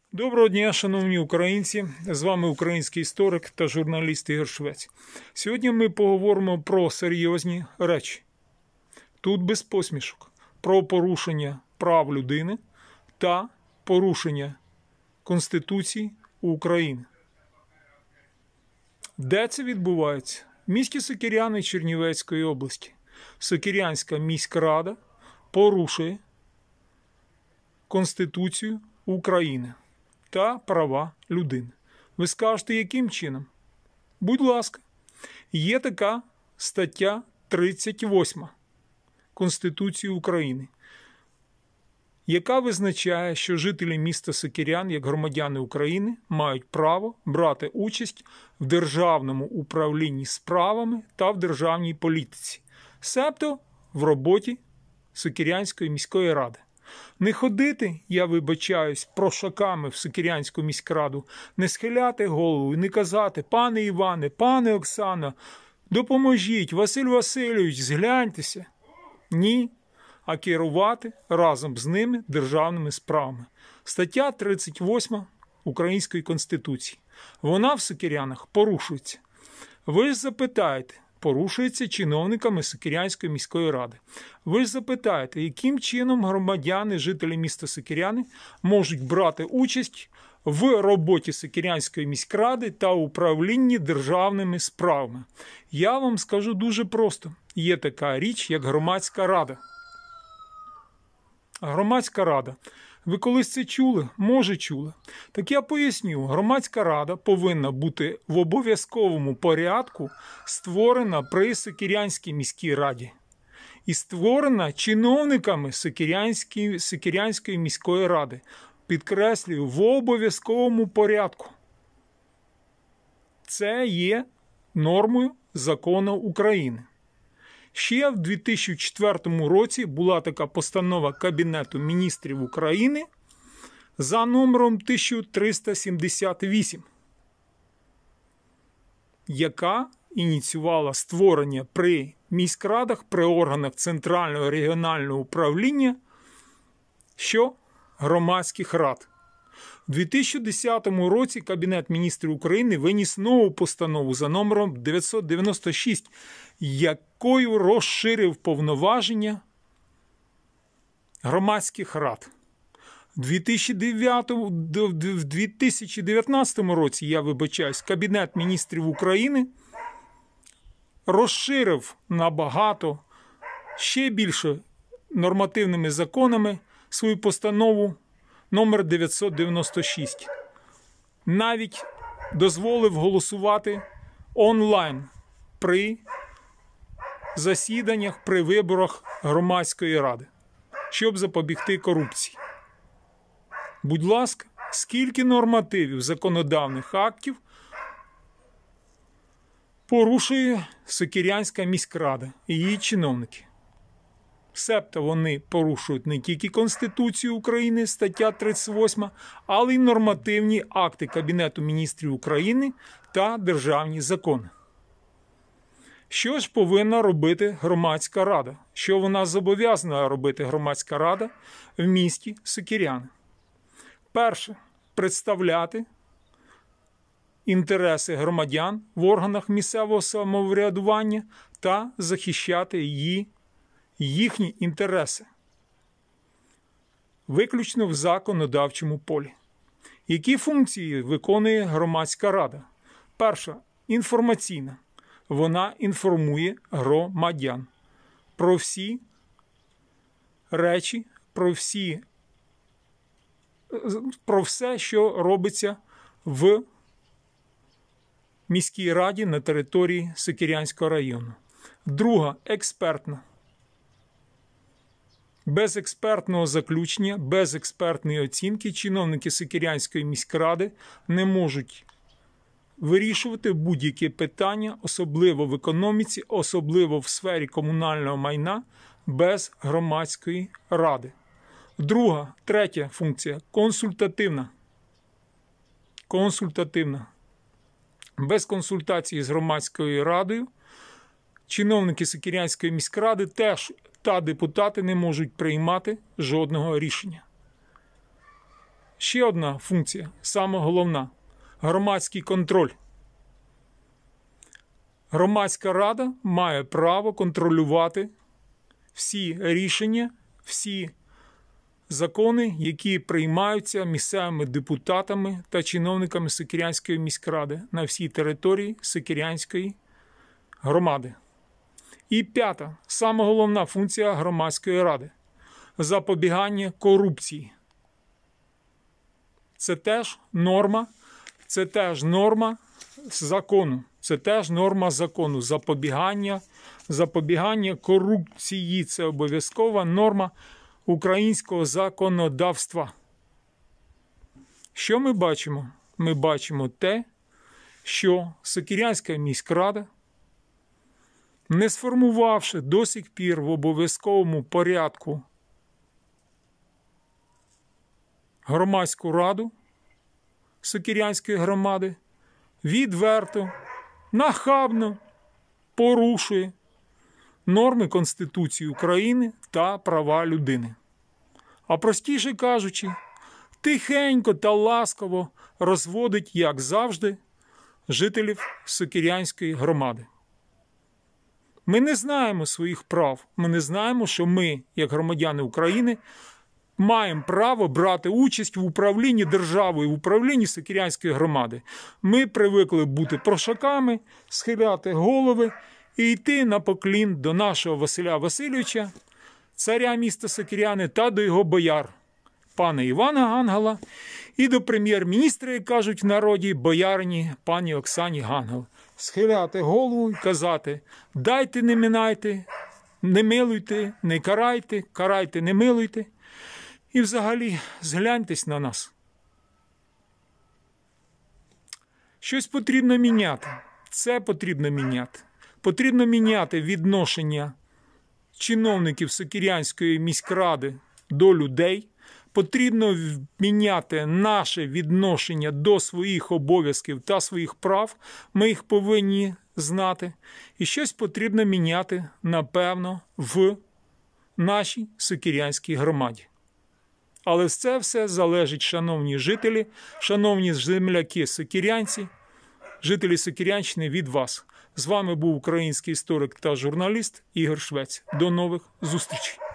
Доброго дня, шановні українці! З вами український історик та журналіст Ігор Швець. Сьогодні ми поговоримо про серйозні речі. Тут без посмішок. Про порушення прав людини та порушення Конституції України. Де це відбувається? В місті Сокиряни Чернівецької області. Сокирянська міськрада порушує Конституцію України та права людини. Ви скажете, яким чином? Будь ласка, є така стаття 38 Конституції України, яка визначає, що жителі міста Сокирян, як громадяни України, мають право брати участь в державному управлінні справами та в державній політиці, себто в роботі Сокирянської міської ради. Не ходити, я вибачаюсь, прошаками в Сокирянську міськраду, не схиляти голову, не казати: пане Іване, пане Оксана, допоможіть, Василь Васильович, згляньтеся. Ні, а керувати разом з ними державними справами. Стаття 38 Української Конституції. Вона в Сокирянах порушується. Ви ж запитаєте, порушується чиновниками Сокирянської міської ради. Ви ж запитаєте, яким чином громадяни, жителі міста Сокиряни можуть брати участь в роботі Сокирянської міськради та управлінні державними справами. Я вам скажу дуже просто. Є така річ, як громадська рада. Громадська рада. Ви колись це чули? Може, чули. Так я поясню. Громадська рада повинна бути в обов'язковому порядку створена при Сокирянській міській раді. І створена чиновниками Сокирянської міської ради. Підкреслюю, в обов'язковому порядку. Це є нормою закону України. Ще в 2004 році була така постанова Кабінету міністрів України за номером 1378, яка ініціювала створення при міськрадах, при органах Центрального і регіонального управління громадських рад. У 2010 році Кабінет міністрів України виніс нову постанову за номером 996, якою розширив повноваження громадських рад. В 2019 році, я вибачаюсь, Кабінет міністрів України розширив набагато, ще більше нормативними законами свою постанову номер 996. Навіть дозволив голосувати онлайн при засіданнях, при виборах громадської ради, щоб запобігти корупції. Будь ласка, скільки нормативів законодавних актів порушує Сокирянська міськрада і її чиновники? Себто вони порушують не тільки Конституцію України, стаття 38, але й нормативні акти Кабінету міністрів України та державні закони. Що ж повинна робити громадська рада? Що вона зобов'язана робити громадська рада в місті Сокиряни? Перше – представляти інтереси громадян в органах місцевого самоврядування та захищати їхні інтереси. Виключно в законодавчому полі. Які функції виконує громадська рада? Перша – інформаційна. Вона інформує громадян про всі речі, про все, що робиться в міській раді на території Сокирянського району. Друга – експертна. Без експертного заключення, без експертної оцінки чиновники Сокирянської міськради не можуть вирішувати будь-які питання, особливо в економіці, особливо в сфері комунального майна, без громадської ради. Друга, третя функція – консультативна. Консультативна. Без консультації з громадською радою чиновники Сокирянської міськради теж та депутати не можуть приймати жодного рішення. ще одна функція, саме головна – громадський контроль. Громадська рада має право контролювати всі рішення, всі закони, які приймаються місцевими депутатами та чиновниками Сокирянської міськради на всій території Сокирянської громади. І п'ята, сама головна функція громадської ради – запобігання корупції. Це теж норма закону. Це теж норма закону. Запобігання корупції – це обов'язкова норма українського законодавства. Що ми бачимо? Ми бачимо те, що Сокирянська міськрада, не сформувавши до сих пір в обов'язковому порядку громадську раду Сокирянської громади, відверто, нахабно порушує норми Конституції України та права людини. А простіше кажучи, тихенько та ласково розводить, як завжди, жителів Сокирянської громади. Ми не знаємо своїх прав, ми не знаємо, що ми, як громадяни України, маємо право брати участь в управлінні державою, в управлінні Сокирянської громади. Ми привикли бути прошаками, схиляти голови і йти на поклін до нашого Василя Васильовича, царя міста Сокиряни, та до його бояр, пана Івана Гангела, і до прем'єр-міністра, як кажуть в народі, боярині пані Оксані Гангел. Схиляти голову і казати: дайте, не минайте, не милуйте, не карайте, карайте, не милуйте. І взагалі згляньтесь на нас. Щось потрібно міняти. Це потрібно міняти. Потрібно міняти відношення чиновників Сокирянської міськради до людей. Потрібно міняти наше відношення до своїх обов'язків та своїх прав. Ми їх повинні знати. І щось потрібно міняти, напевно, в нашій Сокирянській громаді. Але це все залежить, шановні жителі, шановні земляки-сокирянці, жителі Сокирянщини, від вас. З вами був український історик та журналіст Ігор Швець. До нових зустрічей!